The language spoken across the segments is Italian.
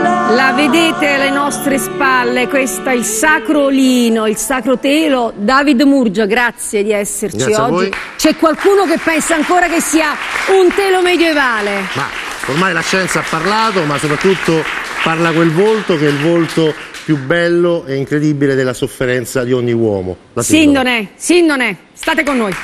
La vedete alle nostre spalle, questo è il sacro lino, il sacro telo. David Murgia, grazie di esserci grazie oggi. C'è qualcuno che pensa ancora che sia un telo medievale? Ma ormai la scienza ha parlato, ma soprattutto parla quel volto che è il volto più bello e incredibile della sofferenza di ogni uomo. Sindone, state con noi.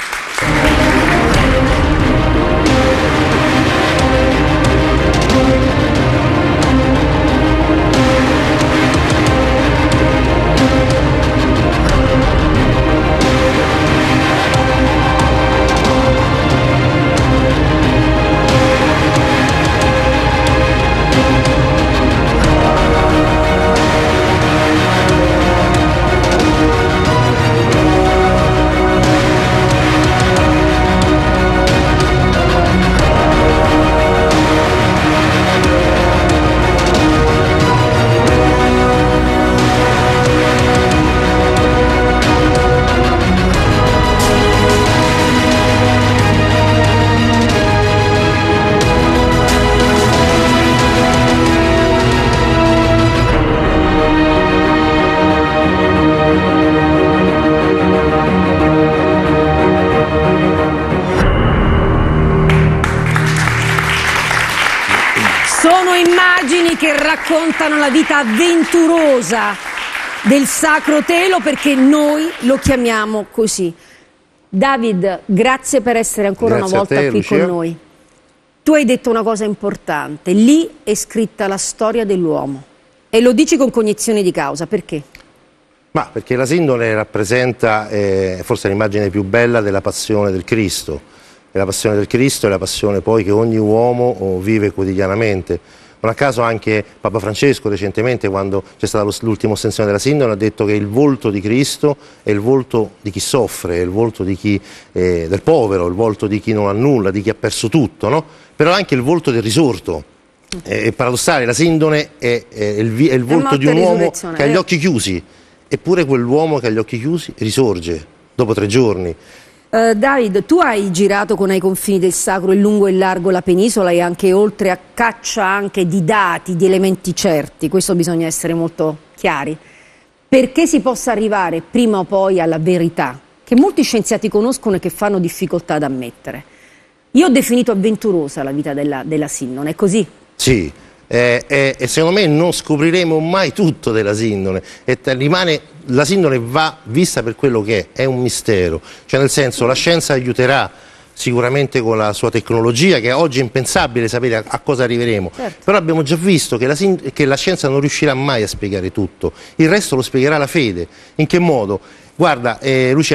Sono immagini che raccontano la vita avventurosa del sacro telo, perché noi lo chiamiamo così. David, grazie per essere ancora una volta qui Lucia. con noi. Tu hai detto una cosa importante, lì è scritta la storia dell'uomo e lo dici con cognizione di causa, perché? Ma perché la sindone rappresenta forse l'immagine più bella della passione del Cristo. E la passione del Cristo è la passione poi che ogni uomo vive quotidianamente. Non a caso anche Papa Francesco recentemente, quando c'è stata l'ultima ostensione della sindone, ha detto che il volto di Cristo è il volto di chi soffre, è il volto di chi, del povero, il volto di chi non ha nulla, di chi ha perso tutto, no? Però anche il volto del risorto. È paradossale, la sindone è il volto di un uomo che ha gli occhi chiusi, eppure quell'uomo che ha gli occhi chiusi risorge dopo 3 giorni. David, tu hai girato con ai confini del sacro in lungo e largo la penisola e anche oltre, a caccia anche di dati, di elementi certi, questo bisogna essere molto chiari, perché si possa arrivare prima o poi alla verità, che molti scienziati conoscono e che fanno difficoltà ad ammettere. Io ho definito avventurosa la vita della sindone, è così? Sì. E secondo me non scopriremo mai tutto della sindone, la sindone va vista per quello che è un mistero, cioè nel senso la scienza aiuterà sicuramente con la sua tecnologia, che oggi è impensabile sapere a cosa arriveremo, certo. Però abbiamo già visto che la scienza non riuscirà mai a spiegare tutto, il resto lo spiegherà la fede. In che modo? Guarda, Lucia,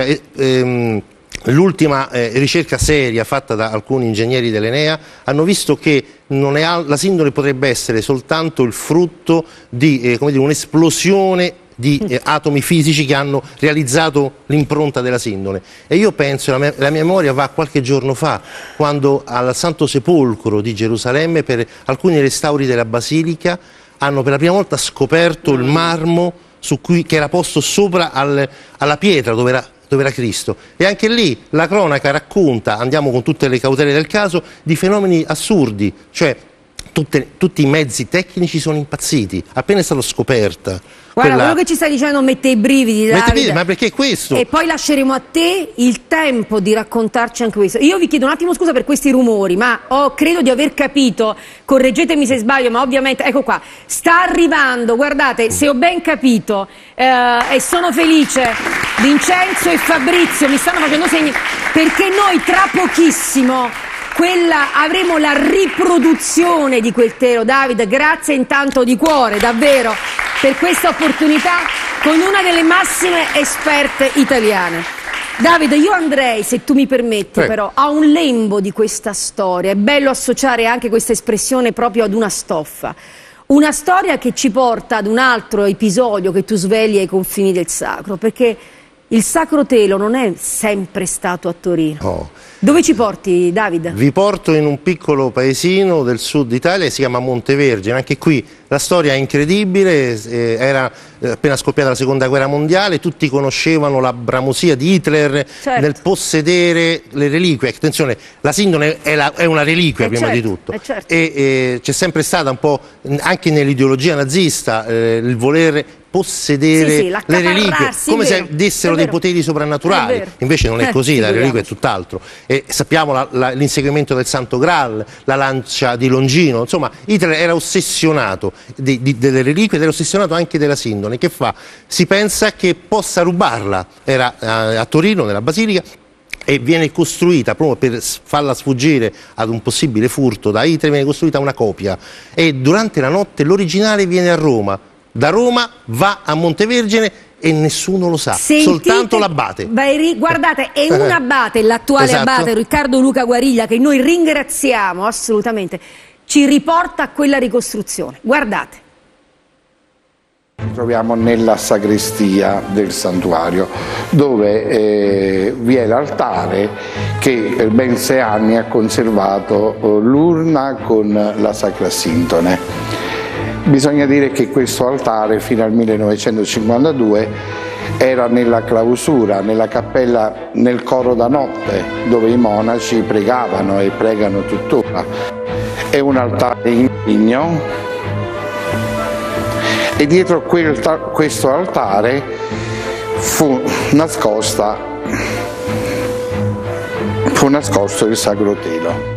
l'ultima ricerca seria fatta da alcuni ingegneri dell'Enea hanno visto che la sindone potrebbe essere soltanto il frutto di un'esplosione di atomi fisici che hanno realizzato l'impronta della sindone. E io penso, la mia memoria va a qualche giorno fa, quando al Santo Sepolcro di Gerusalemme, per alcuni restauri della Basilica, hanno per la prima volta scoperto il marmo che era posto sopra alla pietra dove era Cristo. E anche lì la cronaca racconta, andiamo con tutte le cautele del caso, di fenomeni assurdi, cioè tutti i mezzi tecnici sono impazziti, appena è stata scoperta. Guarda, quello che ci stai dicendo mette i brividi, Davide. Ma perché questo? E poi lasceremo a te il tempo di raccontarci anche questo. Io vi chiedo un attimo scusa per questi rumori, ma credo di aver capito, correggetemi se sbaglio, ma ovviamente, ecco qua, sta arrivando, guardate, se ho ben capito, e sono felice, Vincenzo e Fabrizio mi stanno facendo segni, perché noi tra pochissimo avremo la riproduzione di quel telo. Davide, grazie intanto di cuore, davvero, per questa opportunità con una delle massime esperte italiane. Davide, io andrei, se tu mi permetti, però, a un lembo di questa storia. È bello associare anche questa espressione proprio ad una stoffa. Una storia che ci porta ad un altro episodio che tu svegli ai confini del sacro, perché il Sacro Telo non è sempre stato a Torino. No. Dove ci porti, David? Vi porto in un piccolo paesino del sud Italia, si chiama Montevergine. Anche qui la storia è incredibile, era appena scoppiata la seconda guerra mondiale, tutti conoscevano la bramosia di Hitler nel possedere le reliquie. Attenzione, la Sindone è una reliquia prima di tutto, e c'è sempre stata un po' anche nell'ideologia nazista il voler possedere le reliquie come se dessero dei poteri soprannaturali, invece non è così, la reliquia è tutt'altro. E sappiamo l'inseguimento del Santo Graal, la lancia di Longino, insomma Hitler era ossessionato delle reliquie ed era ossessionato anche della Sindone. Che fa? Si pensa che possa rubarla, era a Torino nella Basilica, e viene costruita proprio per farla sfuggire ad un possibile furto da Hitler, viene costruita una copia, e durante la notte l'originale viene a Roma. Da Roma va a Montevergine e nessuno lo sa, soltanto l'abate. Guardate, è un abate, l'attuale abate Riccardo Luca Guariglia, che noi ringraziamo assolutamente, ci riporta a quella ricostruzione. Guardate. Ci troviamo nella sagrestia del santuario, dove vi è l'altare che per ben 6 anni ha conservato l'urna con la Sacra Sindone. Bisogna dire che questo altare fino al 1952 era nella clausura, nella cappella, nel coro da notte, dove i monaci pregavano e pregano tuttora. È un altare in legno e dietro questo altare fu nascosto il Sacro Telo.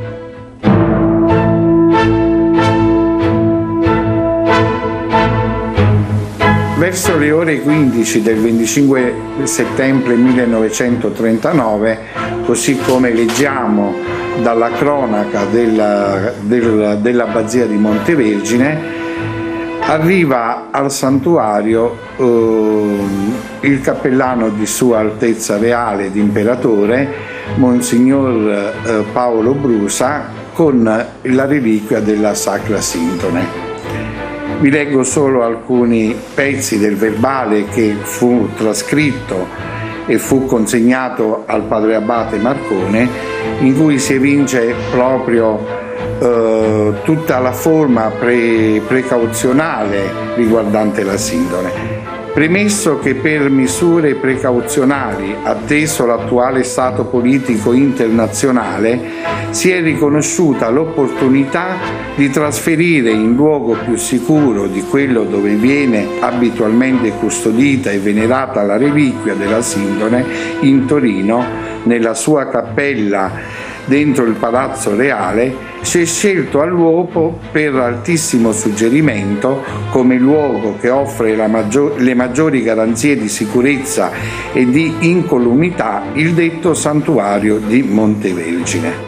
Verso le ore 15 del 25 settembre 1939, così come leggiamo dalla cronaca dell'abbazia di Montevergine, arriva al santuario il cappellano di Sua Altezza Reale ed Imperatore, Monsignor Paolo Brusa, con la reliquia della Sacra Sindone. Vi leggo solo alcuni pezzi del verbale che fu trascritto e fu consegnato al padre abate Marcone, in cui si evince proprio tutta la forma precauzionale riguardante la Sindone. Premesso che per misure precauzionali, atteso l'attuale stato politico internazionale, si è riconosciuta l'opportunità di trasferire in luogo più sicuro di quello dove viene abitualmente custodita e venerata la reliquia della Sindone, in Torino, nella sua cappella dentro il Palazzo Reale, si è scelto all'uopo, per altissimo suggerimento, come luogo che offre le maggiori garanzie di sicurezza e di incolumità, il detto santuario di Montevergine.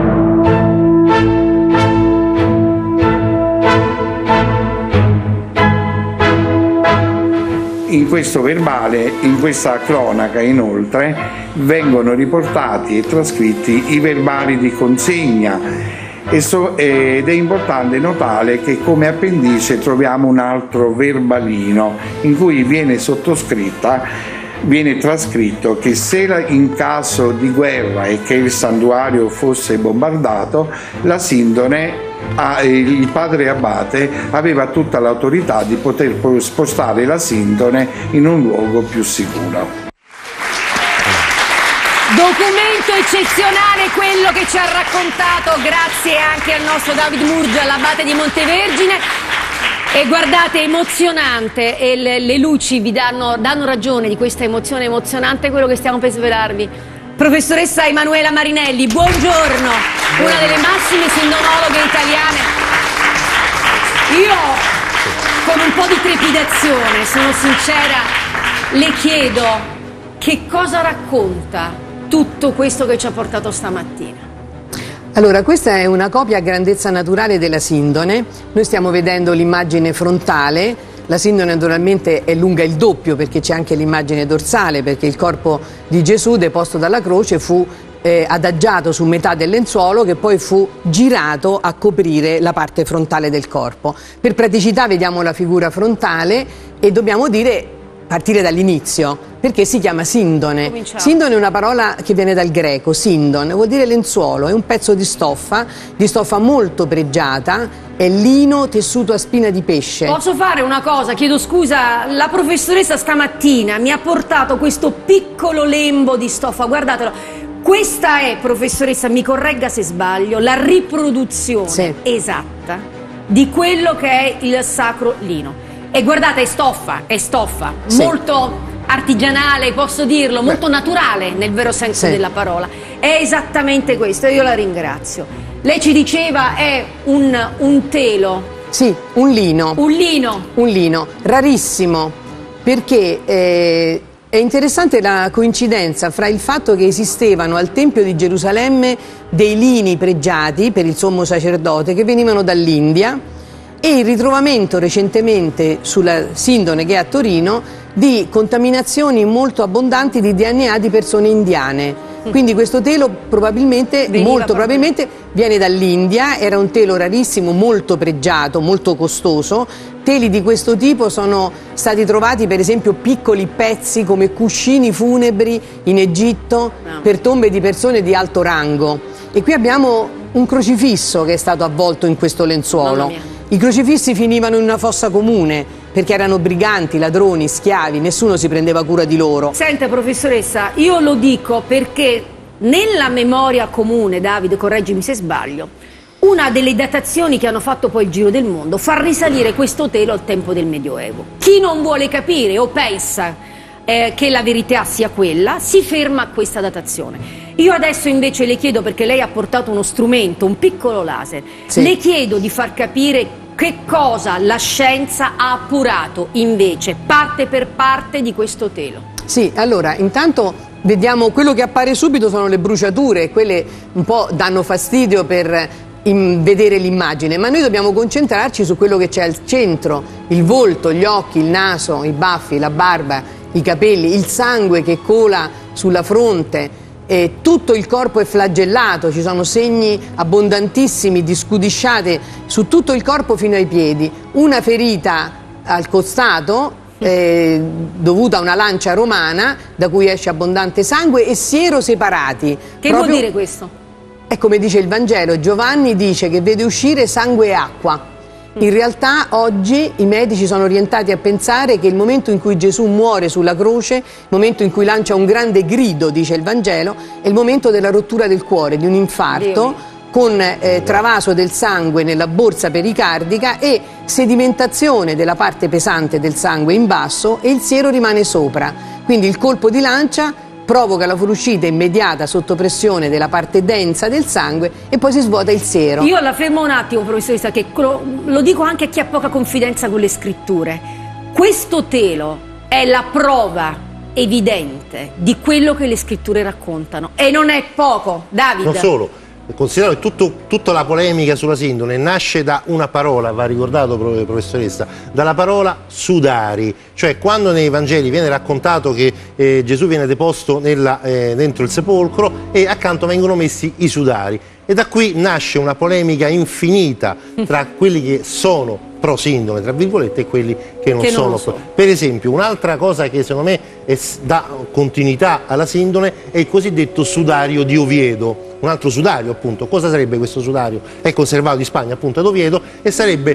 In questo verbale, in questa cronaca inoltre, vengono riportati e trascritti i verbali di consegna ed è importante notare che come appendice troviamo un altro verbalino in cui viene trascritto che se in caso di guerra e che il santuario fosse bombardato, la Sindone, il padre abate, aveva tutta l'autorità di poter spostare la Sindone in un luogo più sicuro. Documento eccezionale quello che ci ha raccontato, grazie anche al nostro David Murgia, l'abate di Montevergine. E guardate, emozionante, e le luci vi danno ragione di questa emozione emozionante, quello che stiamo per svelarvi. Professoressa Emanuela Marinelli, buongiorno, una delle massime sindonologhe italiane. Io, con un po' di trepidazione, sono sincera, le chiedo che cosa racconta tutto questo che ci ha portato stamattina. Allora, questa è una copia a grandezza naturale della Sindone. Noi stiamo vedendo l'immagine frontale. La Sindone naturalmente è lunga il doppio, perché c'è anche l'immagine dorsale, perché il corpo di Gesù deposto dalla croce fu adagiato su metà del lenzuolo, che poi fu girato a coprire la parte frontale del corpo. Per praticità vediamo la figura frontale e dobbiamo partire dall'inizio. perché si chiama sindone. Cominciamo. Sindone è una parola che viene dal greco, sindon, vuol dire lenzuolo, è un pezzo di stoffa molto pregiata, è lino tessuto a spina di pesce. Posso fare una cosa? Chiedo scusa, la professoressa stamattina mi ha portato questo piccolo lembo di stoffa, guardatelo. Questa è, professoressa, mi corregga se sbaglio, la riproduzione esatta di quello che è il sacro lino. E guardate, è stoffa, molto artigianale, posso dirlo, molto naturale nel vero senso della parola. È esattamente questo, io la ringrazio. Lei ci diceva è un telo. Sì, un lino. Un lino. Un lino, rarissimo, perché è interessante la coincidenza fra il fatto che esistevano al Tempio di Gerusalemme dei lini pregiati per il sommo sacerdote che venivano dall'India e il ritrovamento recentemente sulla Sindone, che è a Torino, di contaminazioni molto abbondanti di DNA di persone indiane. Quindi questo telo probabilmente, molto probabilmente, viene dall'India, era un telo rarissimo, molto pregiato, molto costoso. Teli di questo tipo sono stati trovati, per esempio, piccoli pezzi come cuscini funebri in Egitto per tombe di persone di alto rango. E qui abbiamo un crocifisso che è stato avvolto in questo lenzuolo. I crocifissi finivano in una fossa comune perché erano briganti, ladroni, schiavi, nessuno si prendeva cura di loro. Senta, professoressa, io lo dico perché nella memoria comune, Davide, correggimi se sbaglio, una delle datazioni che hanno fatto poi il giro del mondo fa risalire questo telo al tempo del Medioevo. Chi non vuole capire o pensa che la verità sia quella, si ferma a questa datazione. Io adesso invece le chiedo, perché lei ha portato uno strumento, un piccolo laser, le chiedo di far capire che cosa la scienza ha appurato invece, parte per parte, di questo telo. Sì, allora, intanto vediamo quello che appare subito sono le bruciature, quelle un po' danno fastidio per vedere l'immagine, ma noi dobbiamo concentrarci su quello che c'è al centro, il volto, gli occhi, il naso, i baffi, la barba, i capelli, il sangue che cola sulla fronte. Tutto il corpo è flagellato, ci sono segni abbondantissimi di scudisciate su tutto il corpo fino ai piedi, una ferita al costato dovuta a una lancia romana da cui esce abbondante sangue e siero separati. Che vuol dire questo? È come dice il Vangelo, Giovanni dice che vede uscire sangue e acqua. In realtà oggi i medici sono orientati a pensare che il momento in cui Gesù muore sulla croce, il momento in cui lancia un grande grido, dice il Vangelo, è il momento della rottura del cuore, di un infarto, con travaso del sangue nella borsa pericardica e sedimentazione della parte pesante del sangue in basso e il siero rimane sopra. Quindi il colpo di lancia provoca la fuoriuscita immediata sotto pressione della parte densa del sangue e poi si svuota il siero. Io la fermo un attimo, professoressa, che lo dico anche a chi ha poca confidenza con le scritture. Questo telo è la prova evidente di quello che le scritture raccontano e non è poco, Davide. Non solo. Considerato che tutta la polemica sulla Sindone nasce da una parola, va ricordato, professoressa, dalla parola sudari, cioè quando nei Vangeli viene raccontato che Gesù viene deposto dentro il sepolcro e accanto vengono messi i sudari, e da qui nasce una polemica infinita tra quelli che sono pro Sindone, tra virgolette, e quelli che non sono pro. Per esempio, un'altra cosa che secondo me dà continuità alla Sindone è il cosiddetto sudario di Oviedo. Un altro sudario, appunto. Cosa sarebbe questo sudario? È conservato in Spagna, appunto, ad Oviedo, e sarebbe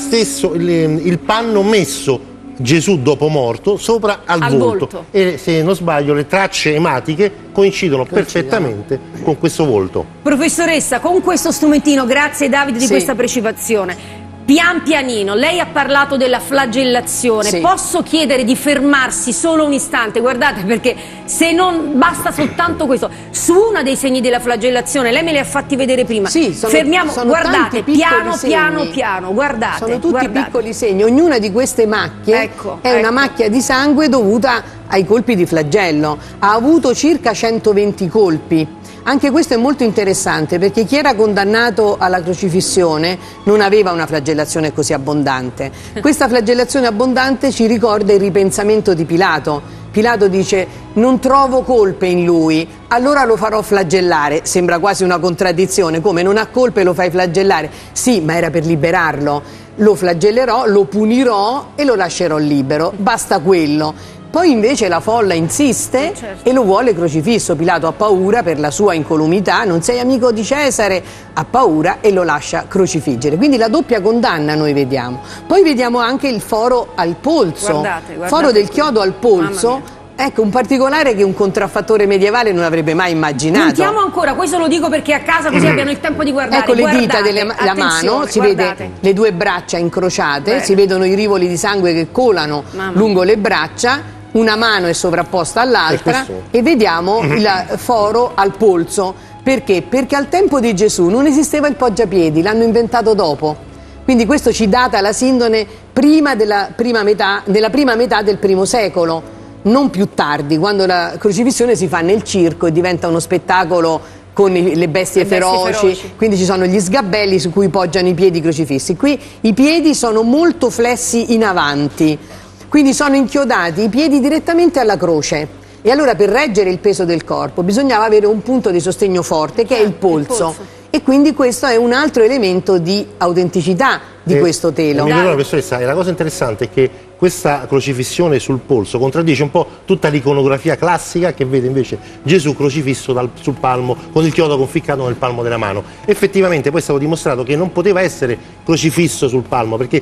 il panno messo Gesù dopo morto sopra al volto. E se non sbaglio le tracce ematiche coincidono perfettamente con questo volto. Professoressa, con questo strumentino, grazie Davide di questa precisazione, pian pianino, lei ha parlato della flagellazione, posso chiedere di fermarsi solo un istante, guardate, perché se non basta soltanto questo, su uno dei segni della flagellazione, lei me li ha fatti vedere prima, fermiamo, guardate, piano, guardate. Sono tutti piccoli segni, ognuna di queste macchie è una macchia di sangue dovuta ai colpi di flagello, ha avuto circa 120 colpi. Anche questo è molto interessante perché chi era condannato alla crocifissione non aveva una flagellazione così abbondante. Questa flagellazione abbondante ci ricorda il ripensamento di Pilato. Pilato dice: non trovo colpe in lui, allora lo farò flagellare. Sembra quasi una contraddizione, come non ha colpe lo fai flagellare? Sì, ma era per liberarlo. Lo flagellerò, lo punirò e lo lascerò libero, basta quello. Poi invece la folla insiste e lo vuole crocifisso. Pilato ha paura per la sua incolumità, non sei amico di Cesare, ha paura e lo lascia crocifiggere. Quindi la doppia condanna noi vediamo. Poi vediamo anche il foro al polso, guardate foro del chiodo al polso. Ecco, un particolare che un contraffattore medievale non avrebbe mai immaginato. Puntiamo ancora, questo lo dico perché a casa così abbiano il tempo di guardare. Ecco le dita della mano, si vede le due braccia incrociate, si vedono i rivoli di sangue che colano lungo le braccia, una mano è sovrapposta all'altra e vediamo il foro al polso. Perché? Perché al tempo di Gesù non esisteva il poggiapiedi, l'hanno inventato dopo. Quindi questo ci data la sindone della prima metà del primo secolo. Non più tardi, quando la crocifissione si fa nel circo e diventa uno spettacolo con le bestie feroci, quindi ci sono gli sgabelli su cui poggiano i piedi crocifissi. Qui i piedi sono molto flessi in avanti, quindi sono inchiodati i piedi direttamente alla croce. E allora per reggere il peso del corpo bisognava avere un punto di sostegno forte che è il polso. E quindi questo è un altro elemento di autenticità di questo telo. Mi perdona, professoressa, la cosa interessante è che questa crocifissione sul polso contraddice un po' tutta l'iconografia classica che vede invece Gesù crocifisso sul palmo con il chiodo conficcato nel palmo della mano. Effettivamente poi è stato dimostrato che non poteva essere crocifisso sul palmo perché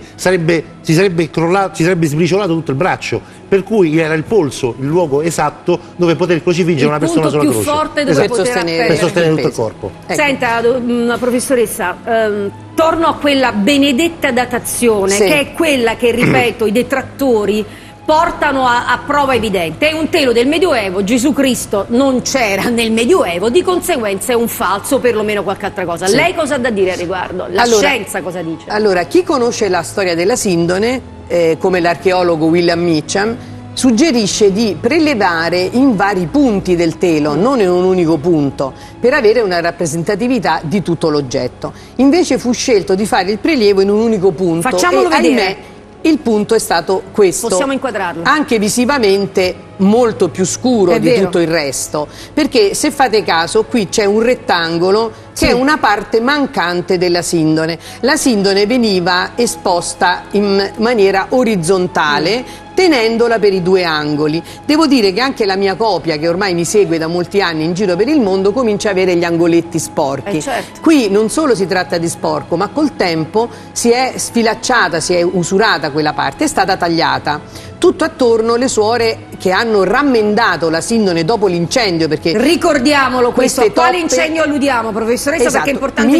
si sarebbe sbriciolato tutto il braccio, per cui era il polso il luogo esatto dove poter crocifiggere una persona sulla croce. Il punto più forte dove poter per sostenere tutto il corpo. Ecco. Senta, professoressa, torno a quella benedetta datazione che è quella che, ripeto, i detrattori portano a prova evidente. È un telo del Medioevo, Gesù Cristo non c'era nel Medioevo, di conseguenza è un falso, perlomeno qualche altra cosa. Lei cosa ha da dire a riguardo? La scienza cosa dice? Allora, chi conosce la storia della sindone, come l'archeologo William Meacham, suggerisce di prelevare in vari punti del telo, non in un unico punto, per avere una rappresentatività di tutto l'oggetto. Invece fu scelto di fare il prelievo in un unico punto. Facciamolo vedere. Ahimè, il punto è stato questo. Possiamo inquadrarlo. Anche visivamente molto più scuro di tutto il resto, perché se fate caso qui c'è un rettangolo che è una parte mancante della sindone. La sindone veniva esposta in maniera orizzontale tenendola per i due angoli. Devo dire che anche la mia copia, che ormai mi segue da molti anni in giro per il mondo, comincia a avere gli angoletti sporchi. Certo. Qui non solo si tratta di sporco, ma col tempo si è sfilacciata, si è usurata quella parte, è stata tagliata. Tutto attorno le suore che hanno rammendato la sindone dopo l'incendio, perché ricordiamolo questo, a quale toppe... incendio alludiamo, professoressa, perché è importante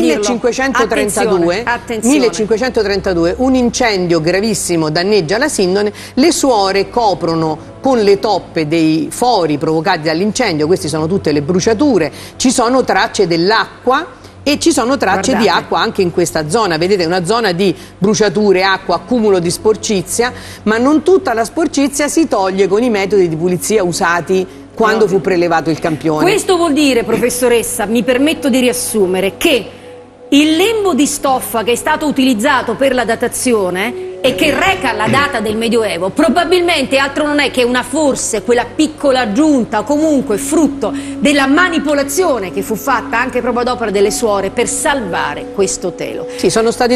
1532, dirlo. Attenzione. 1532, un incendio gravissimo danneggia la sindone, le suore coprono con le toppe dei fori provocati dall'incendio, queste sono tutte le bruciature, ci sono tracce dell'acqua e ci sono tracce di acqua anche in questa zona. Vedete, una zona di bruciature, acqua, accumulo di sporcizia, ma non tutta la sporcizia si toglie con i metodi di pulizia usati quando fu prelevato il campione. Questo vuol dire, professoressa, mi permetto di riassumere, che il lembo di stoffa che è stato utilizzato per la datazione e che reca la data del Medioevo probabilmente altro non è che forse quella piccola aggiunta, o comunque frutto della manipolazione che fu fatta anche proprio ad opera delle suore per salvare questo telo. Sì, sono stati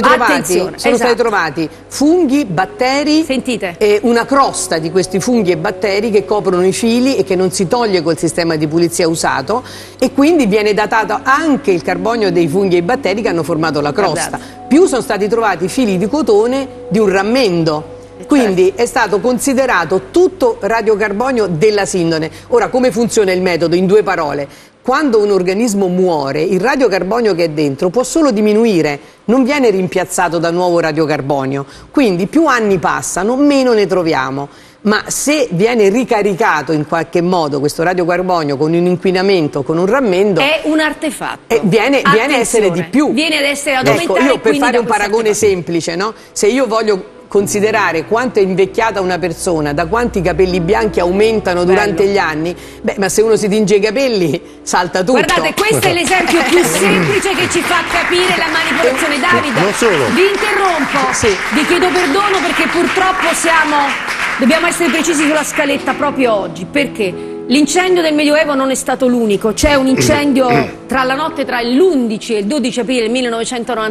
trovati funghi, batteri. Sentite. E una crosta di questi funghi e batteri che coprono i fili e che non si toglie col sistema di pulizia usato, e quindi viene datato anche il carbonio dei funghi e batteri che hanno formato la crosta. Guardate. Più sono stati trovati fili di cotone di un rammendo. Quindi è stato considerato tutto radiocarbonio della sindone. Ora, come funziona il metodo? In due parole: quando un organismo muore, il radiocarbonio che è dentro può solo diminuire, non viene rimpiazzato da nuovo radiocarbonio. Quindi più anni passano, meno ne troviamo. Ma se viene ricaricato in qualche modo questo radiocarbonio con un inquinamento, con un rammendo, è un artefatto. Viene a essere di più. Viene ad essere ad aumentare. Io per fare un paragone semplice, no? Se io voglio considerare quanto è invecchiata una persona, da quanti capelli bianchi aumentano durante gli anni, ma se uno si tinge i capelli salta tutto. Guardate, questo è l'esempio più semplice che ci fa capire la manipolazione. Davide, non solo. Vi interrompo, vi chiedo perdono perché purtroppo dobbiamo essere precisi sulla scaletta proprio oggi, perché l'incendio del Medioevo non è stato l'unico. C'è un incendio tra la notte tra l'11 e il 12 aprile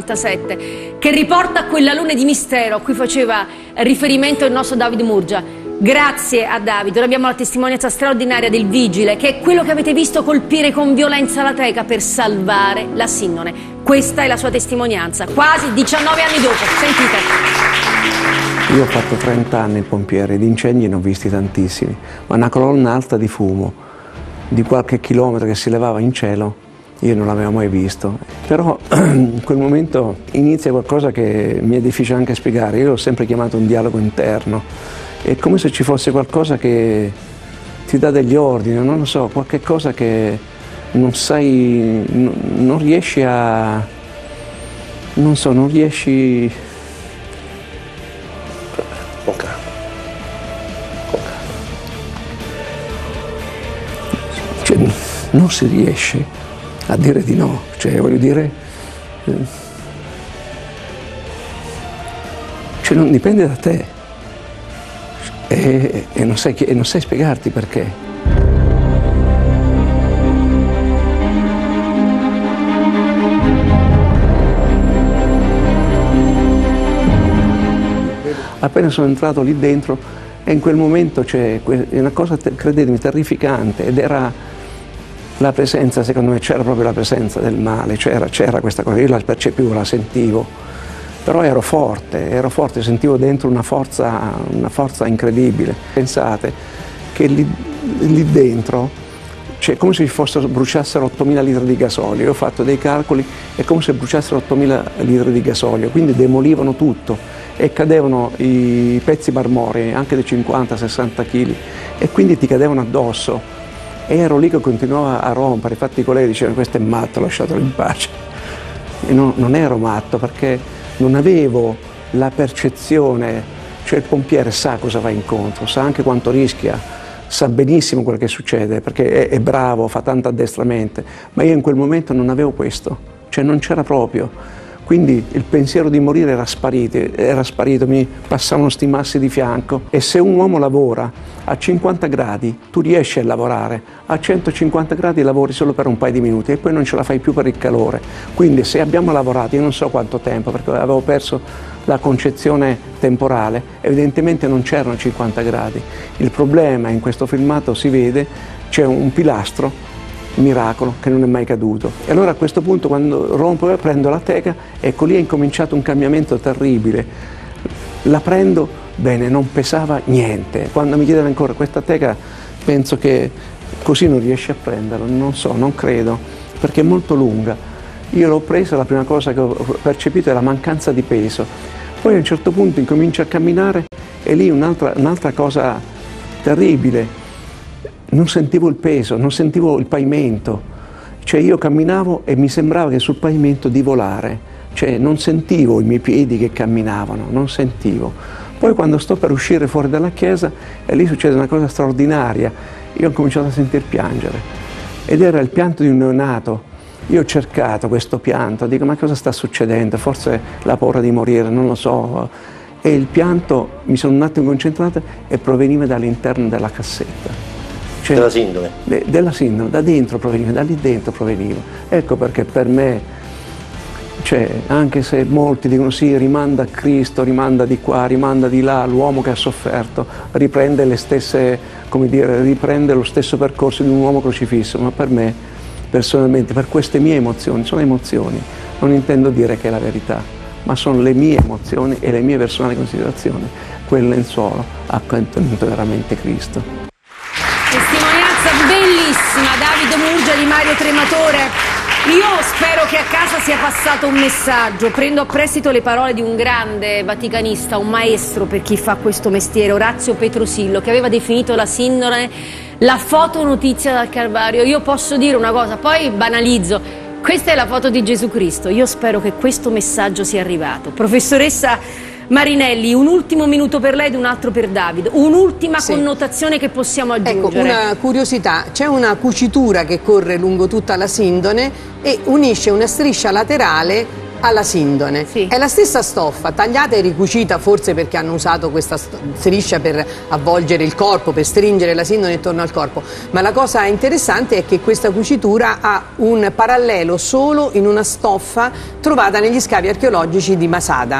1997 che riporta a quell'alone di mistero a cui faceva riferimento il nostro Davide Murgia. Grazie a Davide, ora abbiamo la testimonianza straordinaria del vigile, che è quello che avete visto colpire con violenza la teca per salvare la Sindone. Questa è la sua testimonianza, quasi 19 anni dopo, sentite. Io ho fatto 30 anni il pompiere, di incendi ne ho visti tantissimi, ma una colonna alta di fumo di qualche chilometro che si levava in cielo, io non l'avevo mai visto. Però in quel momento inizia qualcosa che mi è difficile anche spiegare, io l'ho sempre chiamato un dialogo interno. È come se ci fosse qualcosa che ti dà degli ordini, non lo so, qualche cosa che non sai, non riesci a, non so, non riesci. Ok. Cioè, non si riesce a dire di no, cioè voglio dire, cioè non dipende da te. E non sai spiegarti perché. Appena sono entrato lì dentro e in quel momento c'è una cosa, credetemi, terrificante, ed era la presenza, secondo me c'era proprio la presenza del male, c'era questa cosa, io la percepivo, la sentivo. Però ero forte, sentivo dentro una forza incredibile. Pensate che lì dentro, cioè, come se bruciassero 8.000 litri di gasolio. Io ho fatto dei calcoli, è come se bruciassero 8.000 litri di gasolio, quindi demolivano tutto e cadevano i pezzi marmorei, anche di 50-60 kg, e quindi ti cadevano addosso. E ero lì che continuavo a rompere, infatti i colleghi dicevano questo è matto, lasciatelo in pace. E non ero matto, perché non avevo la percezione, cioè il pompiere sa cosa va incontro, sa anche quanto rischia, sa benissimo quello che succede, perché è bravo, fa tanto addestramento, ma io in quel momento non avevo questo, cioè non c'era proprio. Quindi il pensiero di morire era sparito, mi passavano sti massi di fianco. E se un uomo lavora a 50 gradi, tu riesci a lavorare, a 150 gradi lavori solo per un paio di minuti e poi non ce la fai più per il calore. Quindi se abbiamo lavorato, io non so quanto tempo, perché avevo perso la concezione temporale, evidentemente non c'erano 50 gradi. Il problema, in questo filmato si vede, c'è un pilastro, miracolo, che non è mai caduto. E allora a questo punto, quando rompo e prendo la teca, ecco lì è incominciato un cambiamento terribile. La prendo, bene, non pesava niente. Quando mi chiedono ancora questa teca, penso che così non riesci a prenderla, non so, non credo, perché è molto lunga. Io l'ho presa, la prima cosa che ho percepito è la mancanza di peso. Poi a un certo punto incomincio a camminare e lì un'altra cosa terribile. Non sentivo il peso, non sentivo il pavimento, cioè io camminavo e mi sembrava che sul pavimento di volare, cioè non sentivo i miei piedi che camminavano, non sentivo. Poi quando sto per uscire fuori dalla chiesa, e lì succede una cosa straordinaria, io ho cominciato a sentir piangere, ed era il pianto di un neonato. Io ho cercato questo pianto, dico ma cosa sta succedendo, forse la paura di morire, non lo so, e il pianto, mi sono un attimo concentrato e proveniva dall'interno della cassetta. Cioè, della Sindone? Della Sindone, da dentro proveniva, da lì dentro proveniva. Ecco perché per me, cioè, anche se molti dicono sì, rimanda a Cristo, rimanda di qua, rimanda di là, l'uomo che ha sofferto, riprende le stesse, come dire, riprende lo stesso percorso di un uomo crocifisso, ma per me, personalmente, per queste mie emozioni, sono emozioni, non intendo dire che è la verità, ma sono le mie emozioni e le mie personali considerazioni, quel lenzuolo ha contenuto veramente Cristo. Testimonianza bellissima, Davide Murgia di Mario Trematore. Io spero che a casa sia passato un messaggio. Prendo a prestito le parole di un grande vaticanista, un maestro per chi fa questo mestiere, Orazio Petrosillo, che aveva definito la Sindone la fotonotizia dal Calvario. Io posso dire una cosa, poi banalizzo, questa è la foto di Gesù Cristo. Io spero che questo messaggio sia arrivato. Professoressa Marinelli, un ultimo minuto per lei ed un altro per Davide, un'ultima connotazione che possiamo aggiungere. Ecco, una curiosità, c'è una cucitura che corre lungo tutta la Sindone e unisce una striscia laterale alla Sindone. Sì. È la stessa stoffa, tagliata e ricucita, forse perché hanno usato questa striscia per avvolgere il corpo, per stringere la Sindone intorno al corpo, ma la cosa interessante è che questa cucitura ha un parallelo solo in una stoffa trovata negli scavi archeologici di Masada.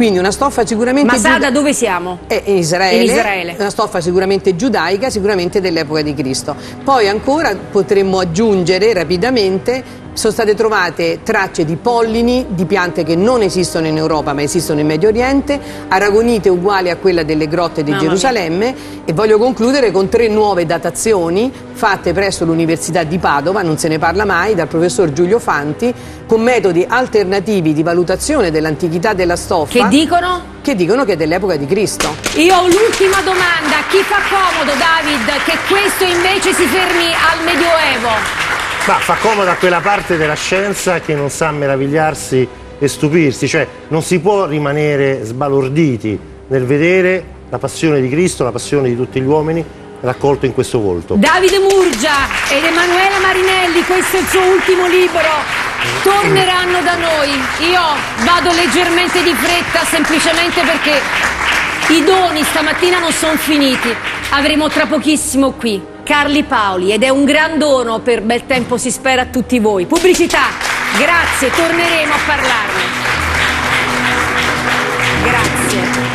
Quindi una stoffa sicuramente... Masada dove siamo? In Israele. In Israele. Una stoffa sicuramente giudaica, sicuramente dell'epoca di Cristo. Poi ancora potremmo aggiungere rapidamente, sono state trovate tracce di pollini di piante che non esistono in Europa ma esistono in Medio Oriente, aragonite uguali a quella delle grotte di Gerusalemme, e voglio concludere con 3 nuove datazioni fatte presso l'Università di Padova, non se ne parla mai, dal professor Giulio Fanti, con metodi alternativi di valutazione dell'antichità della stoffa. Che dicono? Che dicono che è dell'epoca di Cristo. Io ho l'ultima domanda, chi fa comodo, David, che questo invece si fermi al Medioevo? Ma fa comodo a quella parte della scienza che non sa meravigliarsi e stupirsi, cioè non si può rimanere sbalorditi nel vedere la passione di Cristo, la passione di tutti gli uomini raccolto in questo volto. Davide Murgia ed Emanuela Marinelli, questo è il suo ultimo libro, torneranno da noi. Io vado leggermente di fretta semplicemente perché i doni stamattina non sono finiti. Avremo tra pochissimo qui Carli Paoli ed è un gran dono per Bel Tempo si spera a tutti voi. Pubblicità, grazie, torneremo a parlarne. Grazie.